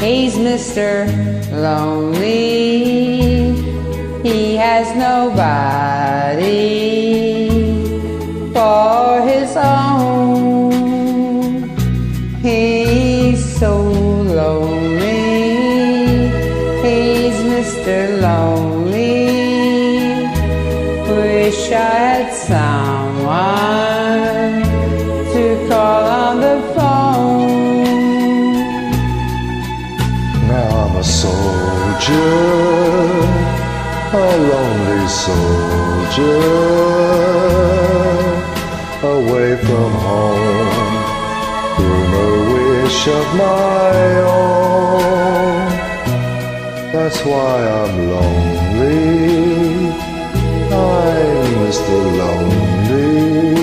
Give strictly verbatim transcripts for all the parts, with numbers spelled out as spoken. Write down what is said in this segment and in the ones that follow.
He's Mister Lonely. He has nobody for his own. He's so lonely. He's Mister Lonely. Wish I had someone to call on the phone. Now I'm a soldier, a lonely soldier, away from home, through no wish of my own. That's why I'm lonely. I'm Mister Lonely.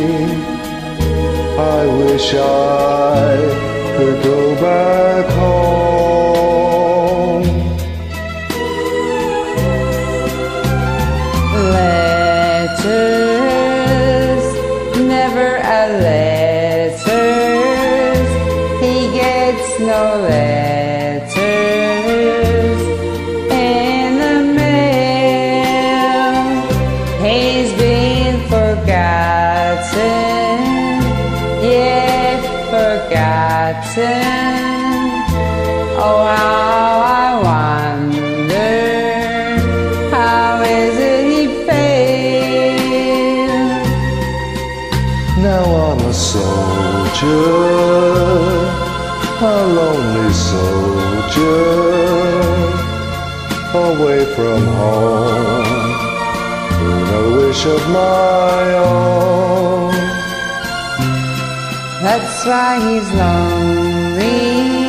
I wish I could go back home. Letters, never a letters. He gets no letters in the mail. He's been forgotten, yet forgotten. Oh, how I wonder, how is it he failed? Now I'm a soldier, a lonely soldier, away from home, through no wish of my own. That's why he's lonely.